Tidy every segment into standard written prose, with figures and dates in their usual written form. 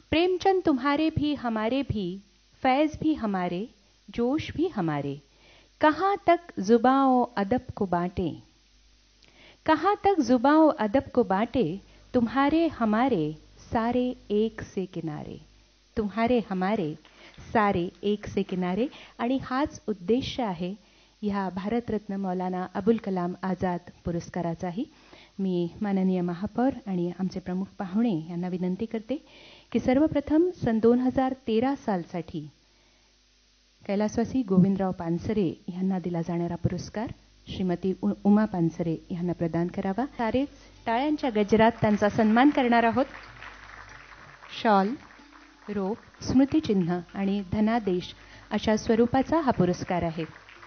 प्रेमचंद तुम्हारे भी हमारे भी, फैज़ भी हमारे, जोश भी हमारे, कहाँ तक जुबाओं अदब को बांटे, कहाँ तक जुबाओं अदब को बांटे, तुम्हारे हमारे सारे एक से किनारे, तुम्हारे हमारे सारे एक से किनारे. आणि हाच उद्देश आहे ह्या भारतरत्न मौलाना अबुल कलाम आझाद पुरस्काराचाही. मी माननीय महापौर आणि आमचे प्रमुख पाहुणे यांना विनंती करते की सर्वप्रथम सन 2013 सालसाठी कैलासवासी गोविंदराव पानसरे यांना दिला जाणारा पुरस्कार श्रीमती उमा पानसरे यांना प्रदान करावा. सारेच टाळ्यांच्या गजरात त्यांचा सन्मान करणार आहोत. शॉल, रोप, स्मृतिचिन्ह आणि धनादेश अशा स्वरूपाचा हा पुरस्कार आहे.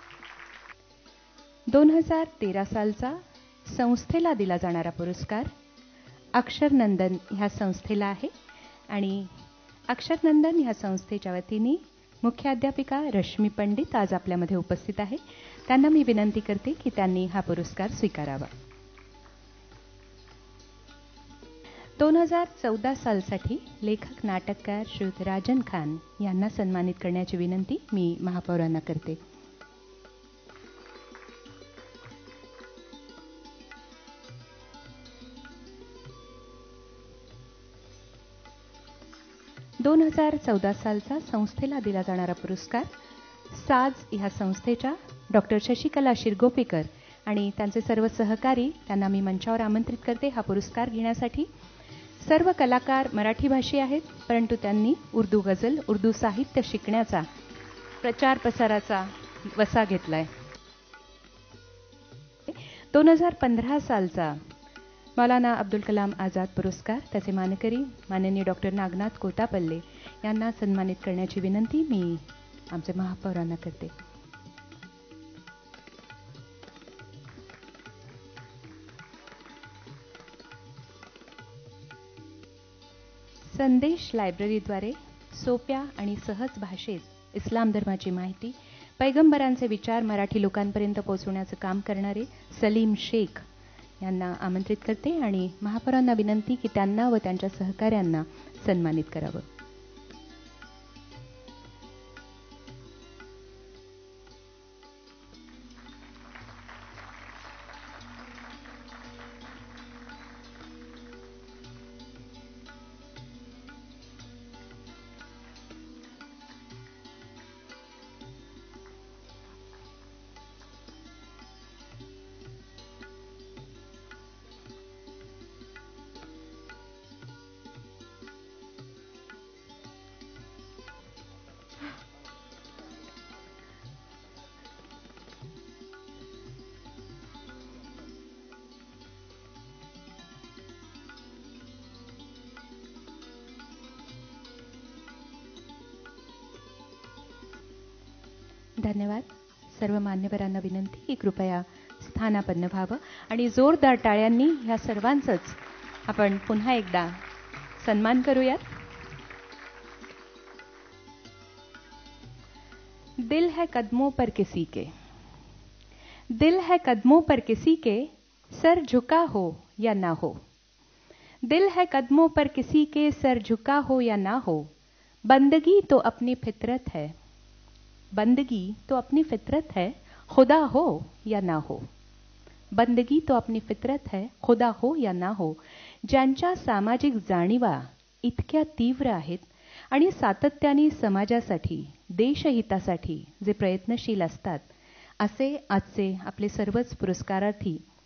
2013 सालचा संस्थेला दिला जाणारा पुरस्कार अक्षरनंदन ह्या संस्थेला आहे आणि अक्षरनंदन ह्या संस्थेच्या वतीने मुख्याध्यापिका रश्मी पंडित आज आपल्यामध्ये उपस्थित आहे. त्यांना मी विनंती करते की त्यांनी हा पुरस्कार स्वीकारावा. 2014 सालसाठी लेखक नाटककार श्रीयुत राजन खान यांना सन्मानित करण्याची विनंती मी महापौरांना करते. दोन 2014 सालचा संस्थेला दिला जाणारा पुरस्कार साज ह्या संस्थेच्या डॉक्टर शशिकला शिरगोपीकर आणि त्यांचे सर्व सहकारी त्यांना मी मंचावर आमंत्रित करते हा पुरस्कार घेण्यासाठी. सर्व कलाकार मराठी भाषी आहेत, परंतु त्यांनी उर्दू गझल, उर्दू साहित्य शिकण्याचा, प्रचार प्रसाराचा वसा घेतलाय. 2015 सालचा मौलाना अब्दुल कलाम आझाद पुरस्कार त्याचे मानकरी माननीय डॉक्टर नागनाथ कोतापल्ले यांना सन्मानित करण्याची विनंती मी आमचे महापौरांना करते. संदेश लायब्ररीद्वारे सोप्या आणि सहज भाषेत इस्लाम धर्माची माहिती, पैगंबरांचे विचार मराठी लोकांपर्यंत पोहोचवण्याचं काम करणारे सलीम शेख यांना आमंत्रित करते आणि महापौरांना विनंती की त्यांना व त्यांच्या सहकाऱ्यांना सन्मानित करावं. धन्यवाद. सर्व मान्यवरांना विनंती की कृपया स्थानापन्न व्हावं आणि जोरदार टाळ्यांनी ह्या सर्वांचंच आपण पुन्हा एकदा सन्मान करूयात. दिल है कदमों पर किसी के, दिल है कदमों पर किसी के, सर झुका हो या ना हो, दिल है कदमों पर किसी के, सर झुका हो या ना हो, बंदगी तो अपनी फितरत है, बंदगी तो अपनी फितरत है, खुदा हो या ना हो, बंदगी तो अपनी फितरत है, खुदा हो या ना हो. ज्यांच्या सामाजिक जाणीवा इतक्या तीव्र आहेत आणि सातत्याने समाजासाठी, देशहितासाठी जे प्रयत्नशील असतात, असे आजचे आपले सर्वच पुरस्कारार्थी